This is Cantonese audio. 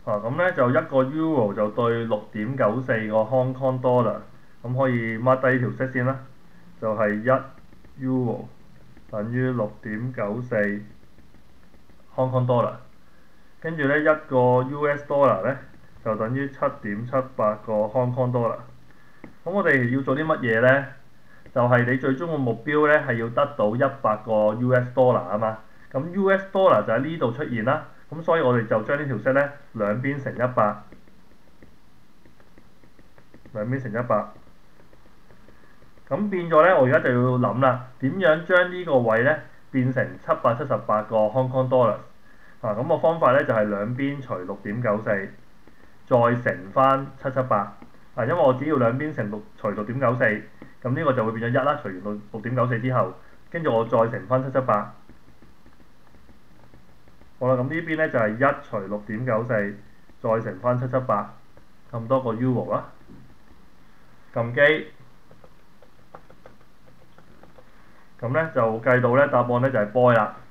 咁咧就一個 Euro 就對6.94個 Hong Kong Dollar，咁可以 mark 低條式先啦，就係1 Euro 等於6.94 Hong Kong Dollar，跟住咧一個 US Dollar 咧就等於7.78個 Hong Kong Dollar。咁我哋要做啲乜嘢咧？就係你最終嘅目標咧係要得到100個 US Dollar 啊嘛。咁 US Dollar 就喺呢度出現啦。咁所以我哋就將呢條式咧兩邊乘100，兩邊乘100。咁變咗咧，我而家就要諗啦，點樣將呢個位咧變成778個 Hong Kong Dollars？咁個方法咧就係兩邊除6.94，再乘翻778。因為我只要兩邊除6.94，咁呢個就會變咗1啦。除完6.94之後，跟住我再乘翻778。好啦，咁呢邊咧就係1除6.94，再乘翻778，咁多個 Euro 啦。撳機，咁咧就計到咧答案咧就係 boy 啦。